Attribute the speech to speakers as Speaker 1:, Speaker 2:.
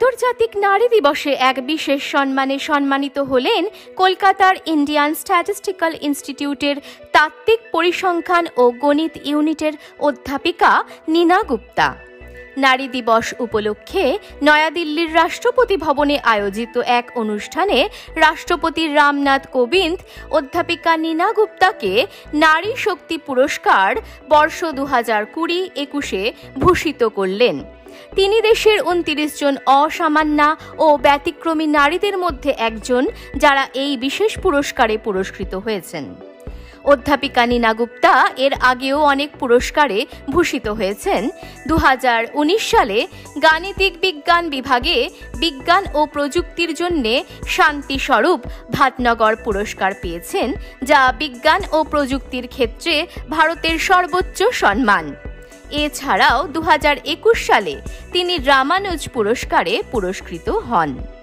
Speaker 1: আন্তর্জাতিক নারী দিবসে এক বিশেষ সম্মানে সম্মানিত হলেন কলকাতার ইন্ডিয়ান স্ট্যাটিস্টিক্যাল ইনস্টিটিউটের তাত্ত্বিক পরিসংখ্যান ও গণিত ইউনিটের অধ্যাপিকা নীনা গুপ্তা। নারী দিবস উপলক্ষে নয়াদিল্লির রাষ্ট্রপতি ভবনে আয়োজিত এক অনুষ্ঠানে রাষ্ট্রপতি রামনাথ কোবিন্দ অধ্যাপিকা নীনা গুপ্তাকে নারী শক্তি পুরস্কার বর্ষ 2020-21 ভূষিত করলেন। তিনি দেশের 29 জন অসামান্যা ও ব্যতিক্রমী নারীদের মধ্যে একজন, যারা এই বিশেষ পুরস্কারে পুরস্কৃত হয়েছেন। অধ্যাপিকা নীনা গুপ্তা এর আগেও অনেক পুরস্কারে ভূষিত হয়েছেন। 2019 সালে গাণিতিক বিজ্ঞান বিভাগে বিজ্ঞান ও প্রযুক্তির জন্য শান্তি স্বরূপ ভাটনগর পুরস্কার পেয়েছেন, যা বিজ্ঞান ও প্রযুক্তির ক্ষেত্রে ভারতের সর্বোচ্চ সম্মান। এছাড়াও 2021 সালে তিনি রামানুজ পুরস্কারে পুরস্কৃত হন।